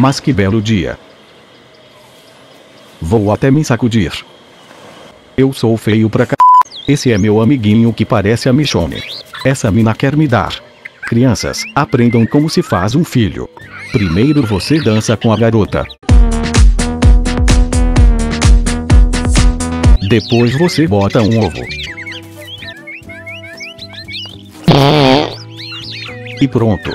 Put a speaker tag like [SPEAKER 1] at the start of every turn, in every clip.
[SPEAKER 1] Mas que belo dia. Vou até me sacudir. Eu sou feio pra c... Esse é meu amiguinho que parece a Michonne. Essa mina quer me dar. Crianças, aprendam como se faz um filho. Primeiro você dança com a garota. Depois você bota um ovo. E pronto.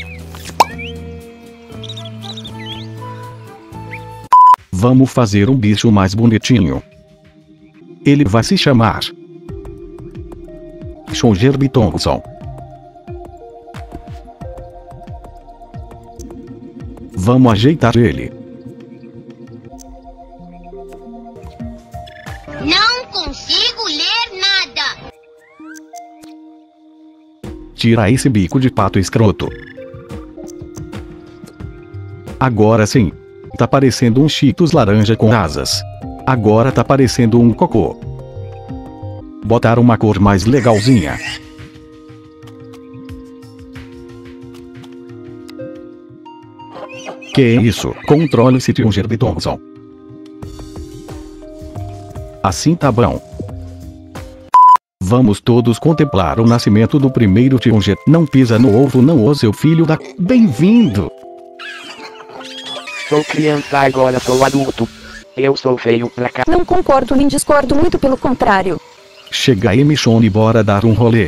[SPEAKER 1] Vamos fazer um bicho mais bonitinho. Ele vai se chamar Shongerby Thompson. Vamos ajeitar ele.
[SPEAKER 2] Não consigo ler nada.
[SPEAKER 1] Tira esse bico de pato escroto. Agora sim. Tá parecendo um Cheetos laranja com asas. Agora tá parecendo um cocô. Botar uma cor mais legalzinha. Que é isso? Controle-se, Shongerby Thompson. Assim tá bom. Vamos todos contemplar o nascimento do primeiro Tionger. Não pisa no ovo não, ô seu filho da... Bem-vindo!
[SPEAKER 3] Sou criança agora sou adulto. Eu sou feio pra cá.
[SPEAKER 4] Não concordo nem discordo, muito pelo contrário.
[SPEAKER 1] Chega aí, Michonne, bora dar um rolê.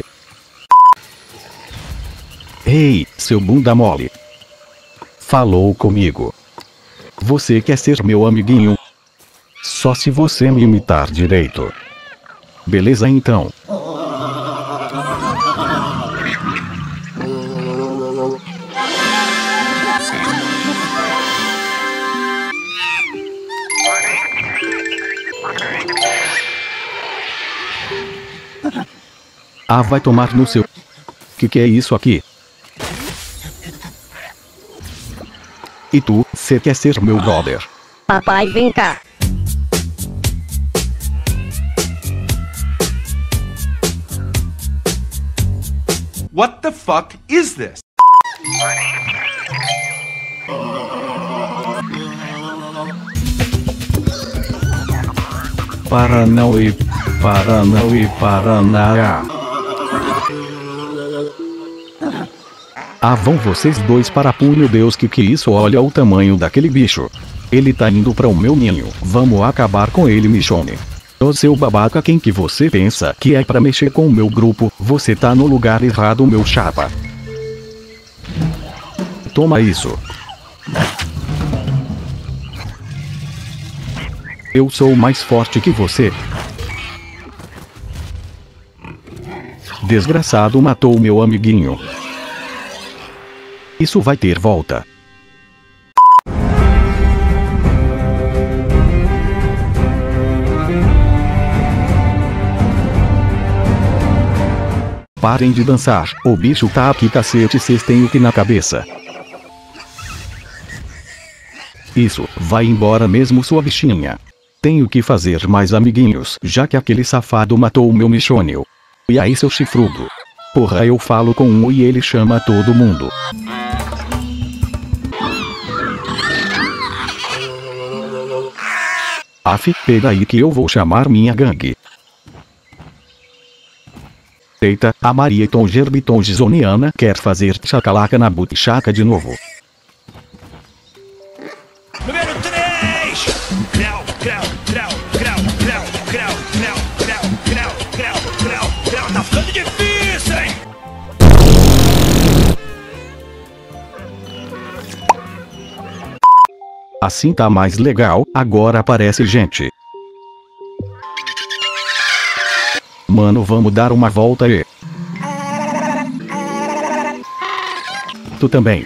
[SPEAKER 1] Ei, seu bunda mole. Falou comigo. Você quer ser meu amiguinho? Só se você me imitar direito. Beleza então. Ah, vai tomar no seu... Que é isso aqui? E tu, cê quer ser meu brother?
[SPEAKER 4] Papai, vem cá.
[SPEAKER 5] What the fuck is this?
[SPEAKER 1] Paranauê, Paranauê, Paraná. Ah, vão vocês dois para punho, Deus, que isso, olha o tamanho daquele bicho. Ele tá indo para o meu ninho. Vamos acabar com ele, Michonne. Ô seu babaca, quem que você pensa que é pra mexer com o meu grupo? Você tá no lugar errado, meu chapa. Toma isso. Eu sou mais forte que você. Desgraçado, matou o meu amiguinho. Isso vai ter volta. Parem de dançar, o bicho tá aqui, cacete, cês têm o que na cabeça? Isso, vai embora mesmo, sua bichinha. Tenho que fazer mais amiguinhos, já que aquele safado matou o meu Michonne. E aí, seu chifrudo? Porra, eu falo com um e ele chama todo mundo. Aff, pega aí que eu vou chamar minha gangue. Eita, a Maria Shongerby Thompsoniana quer fazer chacalaca na butichaca de novo.
[SPEAKER 5] Número 3! Crau, crau, crau, crau, crau, crau, crau, crau, crau, crau, crau, crau. Tá ficando difícil, hein?
[SPEAKER 1] Assim tá mais legal, agora aparece gente. Mano, vamos dar uma volta e... Tu também.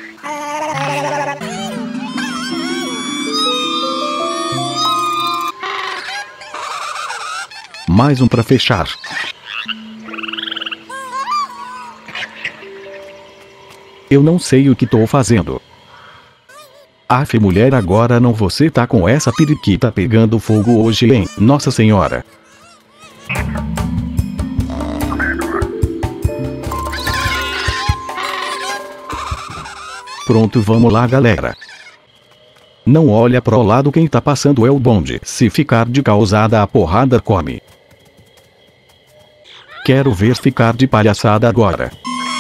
[SPEAKER 1] Mais um pra fechar. Eu não sei o que tô fazendo. Aff, mulher, agora não, você tá com essa periquita pegando fogo hoje, hein? Nossa senhora. Pronto, vamos lá, galera. Não olha pro lado, quem tá passando é o bonde. Se ficar de causada, a porrada come. Quero ver ficar de palhaçada agora.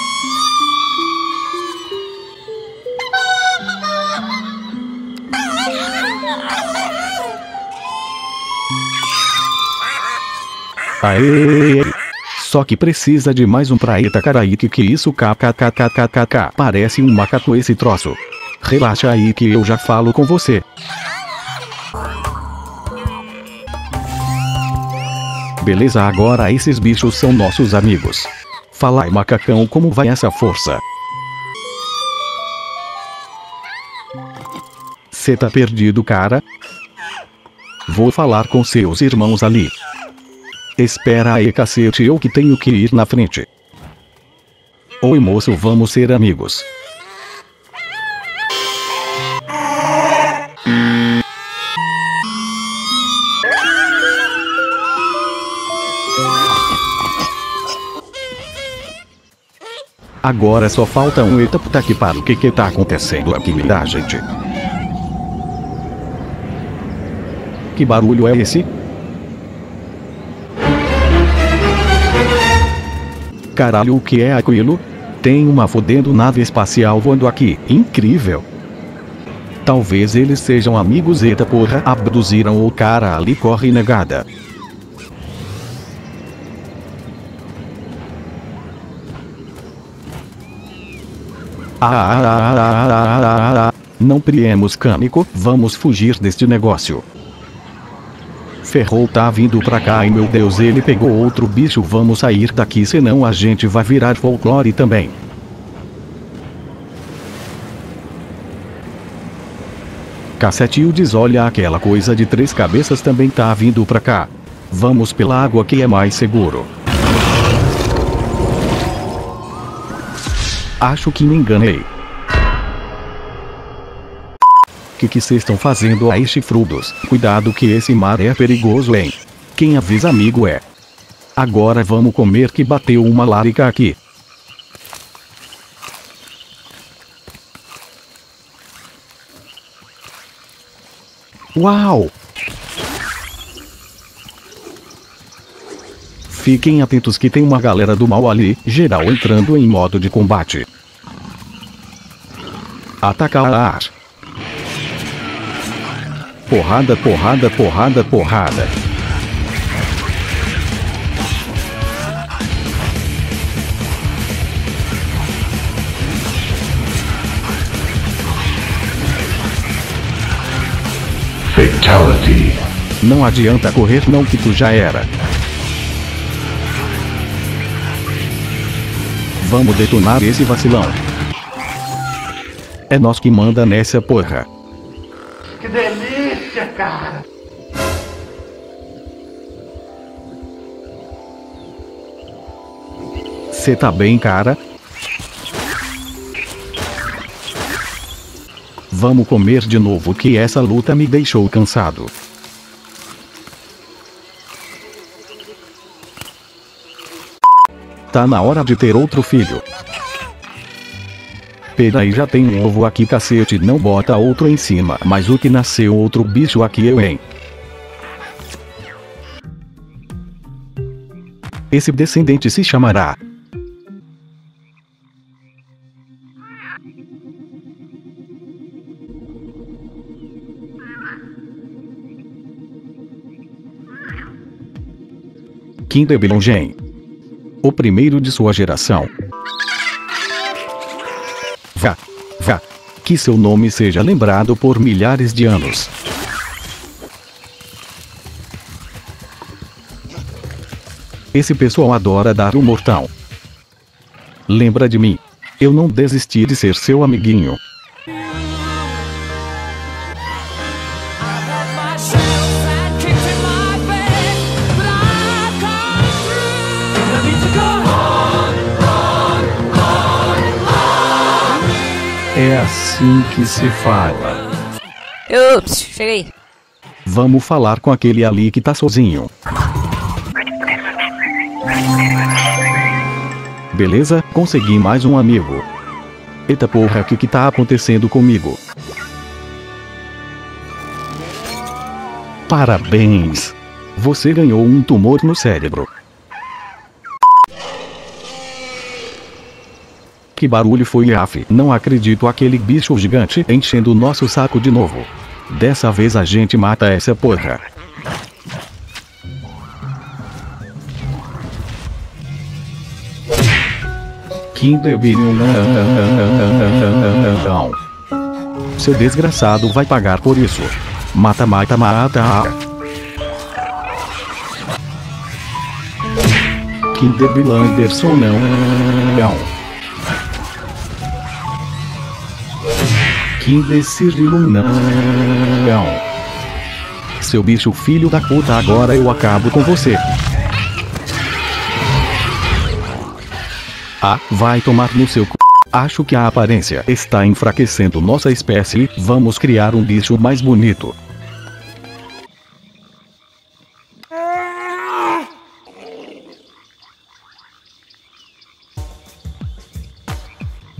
[SPEAKER 1] Aê! Só que precisa de mais um pra Itacaí. Que isso, kkkkkk. Parece um macaco esse troço. Relaxa aí que eu já falo com você. Beleza, agora esses bichos são nossos amigos. Fala aí, macacão, como vai essa força? Cê tá perdido, cara? Vou falar com seus irmãos ali. Espera aí, cacete, eu que tenho que ir na frente. Oi, moço, vamos ser amigos. Agora só falta um. Eita puta que pariu, o que tá acontecendo aqui, tá, gente? Que barulho é esse? Caralho, o que é aquilo? Tem uma fodendo nave espacial voando aqui, incrível. Talvez eles sejam amigos. Eita porra, abduziram o cara ali, corre negada. Não priemos cânico, vamos fugir deste negócio. Ferrou, tá vindo pra cá e meu Deus, ele pegou outro bicho. Vamos sair daqui, senão a gente vai virar folclore também. Cacetildes, olha, aquela coisa de 3 cabeças também tá vindo pra cá. Vamos pela água que é mais seguro. Acho que me enganei. Que cês estão fazendo aí, chifrudos? Cuidado que esse mar é perigoso, hein? Quem avisa amigo é. Agora vamos comer que bateu uma larica aqui. Uau! Fiquem atentos que tem uma galera do mal ali, geral entrando em modo de combate. Atacar. Porrada, porrada, porrada, porrada.
[SPEAKER 6] Fatality.
[SPEAKER 1] Não adianta correr não, que tu já era. Vamos detonar esse vacilão. É nós que manda nessa porra.
[SPEAKER 6] Que delícia, cara!
[SPEAKER 1] Cê tá bem, cara? Vamos comer de novo que essa luta me deixou cansado. Tá na hora de ter outro filho. Peraí, já tem um ovo aqui, cacete, não bota outro em cima. Mas o que nasceu outro bicho aqui, eu, hein? Esse descendente se chamará... Kindebilongen. O primeiro de sua geração. Vá. Que seu nome seja lembrado por milhares de anos. Esse pessoal adora dar um mortal. Lembra de mim. Eu não desisti de ser seu amiguinho. É assim que se fala.
[SPEAKER 4] Ups, cheguei.
[SPEAKER 1] Vamos falar com aquele ali que tá sozinho. Beleza, consegui mais um amigo. Eita porra, o que tá acontecendo comigo? Parabéns! Você ganhou um tumor no cérebro. Que barulho foi, af? Não acredito, aquele bicho gigante enchendo o nosso saco de novo. Dessa vez a gente mata essa porra. Que debilhão. Seu desgraçado vai pagar por isso. Mata, mata, mata. Que debil, Anderson, não. Que imbecil, não. Seu bicho filho da puta, agora eu acabo com você. Ah, vai tomar no seu c... Acho que a aparência está enfraquecendo nossa espécie. Vamos criar um bicho mais bonito.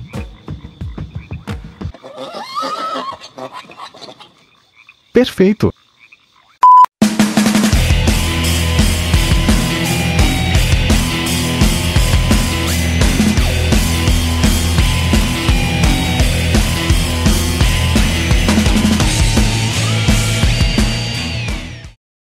[SPEAKER 1] Perfeito.